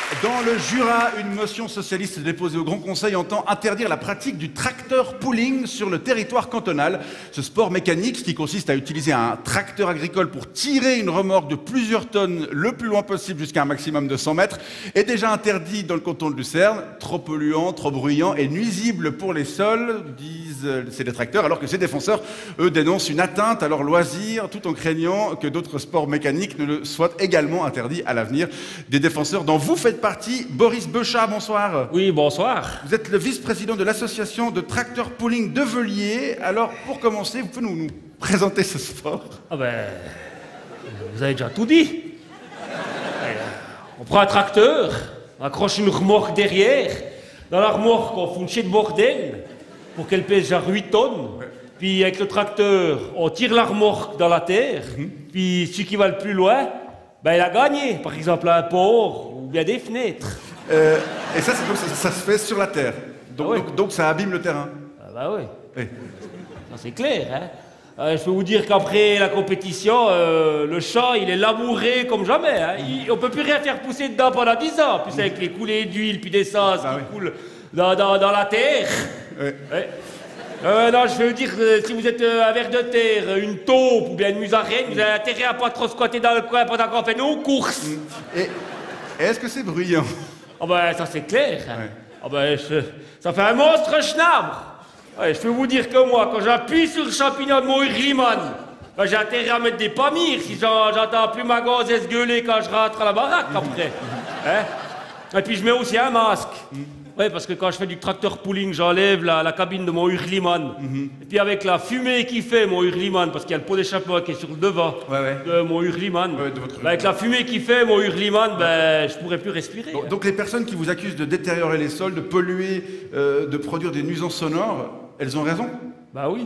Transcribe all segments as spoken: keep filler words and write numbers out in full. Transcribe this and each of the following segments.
Dans le Jura, une motion socialiste déposée au Grand Conseil entend interdire la pratique du tracteur pulling sur le territoire cantonal. Ce sport mécanique qui consiste à utiliser un tracteur agricole pour tirer une remorque de plusieurs tonnes le plus loin possible jusqu'à un maximum de cent mètres est déjà interdit dans le canton de Lucerne. Trop polluant, trop bruyant et nuisible pour les sols, disent ces détracteurs, alors que ces défenseurs, eux, dénoncent une atteinte à leur loisir tout en craignant que d'autres sports mécaniques ne le soient également interdits à l'avenir. Des défenseurs dont vous faites partie, Boris Beuchat, bonsoir. Oui, bonsoir. Vous êtes le vice-président de l'association de tracteurs pulling de Velier. Alors, pour commencer, vous pouvez nous, nous présenter ce sport? Ah ben, vous avez déjà tout dit. On prend un tracteur, on accroche une remorque derrière. Dans la remorque, on fout une chier de bordel pour qu'elle pèse genre huit tonnes. Ouais. Puis avec le tracteur, on tire la remorque dans la terre. Mmh. Puis celui qui va le plus loin, ben il a gagné. Par exemple, un port ou bien des fenêtres. Euh, et ça, donc, ça, ça se fait sur la terre. Donc, ah ouais. donc, donc ça abîme le terrain. Ah bah oui. oui. C'est clair, hein. Euh, je peux vous dire qu'après la compétition, euh, le champ, il est labouré comme jamais. Hein. Il, on peut plus rien faire pousser dedans pendant dix ans. Puis avec les coulées d'huile, puis d'essence ah, qui oui. coulent dans, dans, dans la terre. Oui. Ouais. Euh, non, je veux vous dire, euh, si vous êtes euh, un ver de terre, une taupe ou bien une musaraigne, vous avez intérêt à pas trop squatter dans le coin pendant qu'on fait nos courses. Et, et est-ce que c'est bruyant? Ah ben, ça c'est clair. Hein. Ouais. Ah ben, je, ça fait un monstre schnabre. Ouais, je peux vous dire que moi, quand j'appuie sur le champignon de mon hurliman, ben, j'ai intérêt à mettre des pamires si j'entends plus ma gonzesse gueuler quand je rentre à la baraque après. Hein? Et puis je mets aussi un masque. Oui, parce que quand je fais du tracteur pulling, j'enlève la, la cabine de mon hurliman. Mm-hmm. Et puis avec la fumée qui fait mon hurliman, parce qu'il y a le pot d'échappement qui est sur le devant ouais, ouais. de mon hurliman, ouais, de votre... ben, avec la fumée qui fait mon hurliman, ben, je ne pourrais plus respirer. Donc, donc les personnes qui vous accusent de détériorer les sols, de polluer, euh, de produire des nuisances sonores, elles ont raison? Bah oui.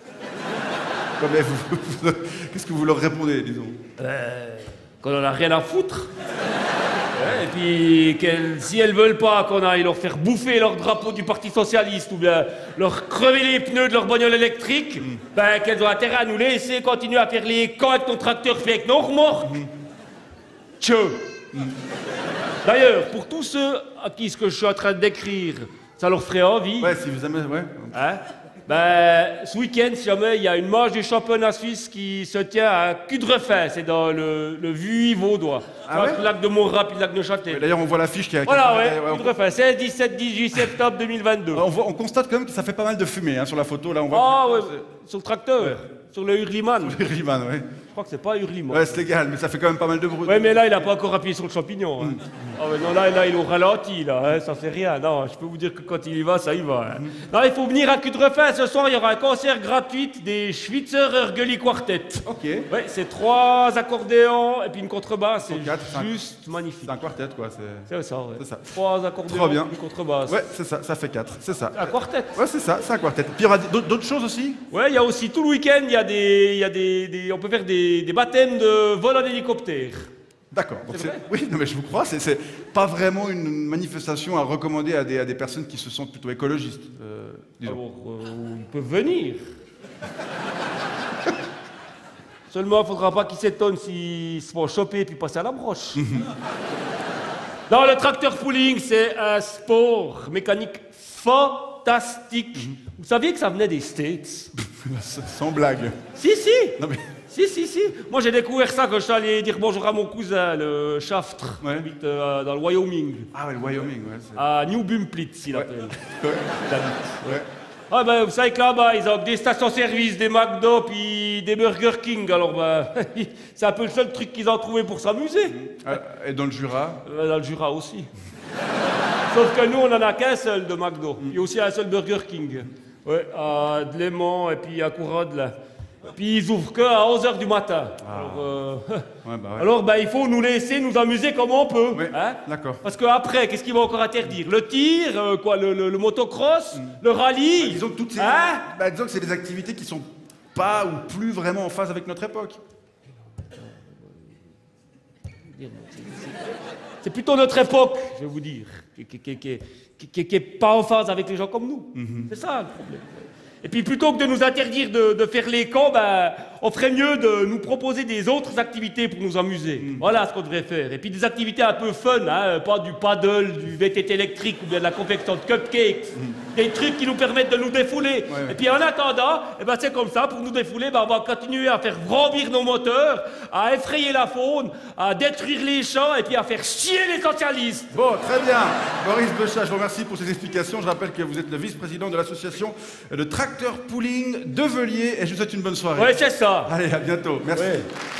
Qu'est-ce que vous leur répondez, disons? euh, Qu'on n'en a rien à foutre. Et puis, qu'elles, si elles veulent pas qu'on aille leur faire bouffer leur drapeau du Parti Socialiste ou bien leur crever les pneus de leur bagnole électrique, mm. ben qu'elles ont intérêt à nous laisser continuer à faire les camps avec nos tracteurs fait avec nos remorques. Mm. Tchè. Mm. D'ailleurs, pour tous ceux à qui ce que je suis en train de décrire, ça leur ferait envie. Ouais, si vous aimez, ouais. Hein? Ben, ce week-end, si jamais il y a une manche du championnat suisse qui se tient à Cudrefin, c'est dans le, le Vuy vaudois. Ah ouais? Le lac de Morat puis le lac de Châtel. D'ailleurs, on voit l'affiche qui a... Voilà, ouais, ouais Cudrefin, seize, dix-sept, dix-huit septembre deux mille vingt-deux. On, voit, on constate quand même que ça fait pas mal de fumée hein, sur la photo. Là, on voit ah ouais, sur le tracteur, ouais. Sur le hurliman. Sur le hurliman, oui. Je crois que c'est pas hurliman. Ouais, c'est légal, mais ça fait quand même pas mal de bruit. Ouais, mais là, il a pas encore appuyé sur le champignon. Hein. Mm. Ah ouais, non, là, là, il est au ralenti, là, hein, ça fait rien. Non, je peux vous dire que quand il y va, ça y va. Hein. Mm. Non, il faut venir à Cudrefin. Ce soir, il y aura un concert gratuit des Schwitzer Ergeli Quartet. Ok. Ouais, c'est trois accordéons et puis une contrebasse. C'est juste c'est magnifique. C'est un quartet, quoi. C'est ça, ouais. C'est ça. Trois accordéons et une contrebasse. Ouais, c'est ça, ça fait quatre. C'est ça. Un quartet. Ouais, c'est ça, c'est un quartet. Puis il y aura d'autres choses aussi? Ouais, il y a aussi tout le week-end, il y a des. Il y a des, des on peut faire des, des baptêmes de vol en hélicoptère. D'accord. Oui, non, mais je vous crois, c'est pas vraiment une manifestation à recommander à des, à des personnes qui se sentent plutôt écologistes. Euh, disons. Alors, euh, ils peuvent venir. Seulement, il ne faudra pas qu'ils s'étonnent s'ils se font choper puis passer à la broche. Non, le tracteur pulling, c'est un sport mécanique fantastique. Mm-hmm. Vous saviez que ça venait des States? Sans blague. Si, si. Non, mais... Si, si, si. Moi, j'ai découvert ça quand je suis allé dire bonjour à mon cousin, le Shafter, ouais. qui habite euh, dans le Wyoming. Ah ouais, le Wyoming, ouais. À New Bumplitz, il appelle. Ouais. Ouais. Ah ben, vous savez que là-bas, ils ont des stations-service, des McDo, puis des Burger King. Alors, ben, c'est un peu le seul truc qu'ils ont trouvé pour s'amuser. Et dans le Jura? Dans le Jura aussi. Sauf que nous, on n'en a qu'un seul de McDo. Il y a aussi un seul Burger King. Ouais, à Dlément et puis à Courode, là. Puis ils ouvrent qu'à onze heures du matin. Ah. Alors, euh, ouais, bah ouais. Alors ben, il faut nous laisser nous amuser comme on peut. Oui, hein? D'accord. Parce qu'après, qu'est-ce qu'ils vont encore interdire? Le tir, euh, quoi, le, le, le motocross, mm. le rallye. Bah, disons que toutes ces... hein? bah, disons que c'est des activités qui sont pas ou plus vraiment en phase avec notre époque. C'est plutôt notre époque, je vais vous dire, qui n'est qui, qui, qui, qui, qui est pas en phase avec les gens comme nous. Mm-hmm. C'est ça le problème. Et puis plutôt que de nous interdire de, de faire les camps, ben, on ferait mieux de nous proposer des autres activités pour nous amuser. Mmh. Voilà ce qu'on devrait faire. Et puis des activités un peu fun, hein, pas du paddle, du V T T électrique ou bien de la confection de cupcakes. Mmh. Des trucs qui nous permettent de nous défouler. Ouais, ouais. Et puis en attendant, eh ben, c'est comme ça, pour nous défouler, ben, on va continuer à faire vrombir nos moteurs, à effrayer la faune, à détruire les champs et puis à faire chier les socialistes. Bon, très bien. Boris Beuchat, je vous remercie pour ces explications. Je rappelle que vous êtes le vice-président de l'association de tracteur pooling de Velier et je vous souhaite une bonne soirée. Oui, c'est ça. Allez, à bientôt. Merci. Ouais.